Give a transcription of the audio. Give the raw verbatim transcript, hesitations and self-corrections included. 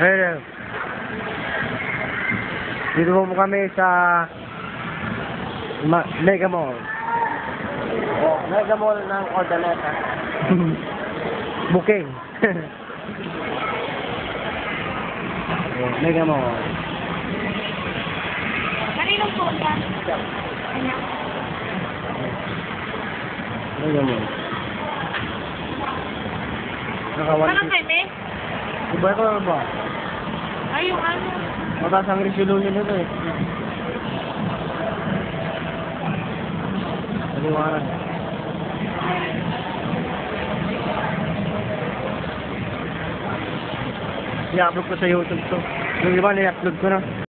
Ayun. Dito mo kami sa Ma Mega Mall. Oh, Mega Mall ng Ordaneta. Booking. Oh, Mega Mall. Kaninong phone yan? Ano? Mega Mall. Nakawan. Parang kami? Iba ko ba? Ay, yung ano? Mataas ang resolution nito eh. Paliwanag. I-upload ko sa YouTube to. Yung iba na i-upload ko na.